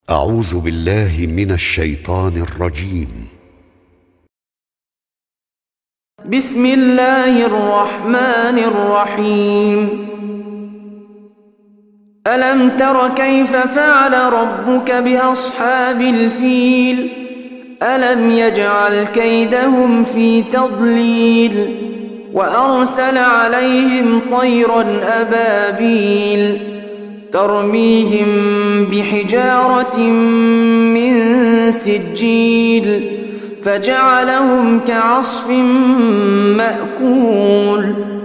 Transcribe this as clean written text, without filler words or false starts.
أعوذ بالله من الشيطان الرجيم. بسم الله الرحمن الرحيم. ألم تر كيف فعل ربك بأصحاب الفيل؟ ألم يجعل كيدهم في تضليل وأرسل عليهم طيرا أبابيل ترميهم بحجارة من سجيل فجعلهم كعصف مأكول.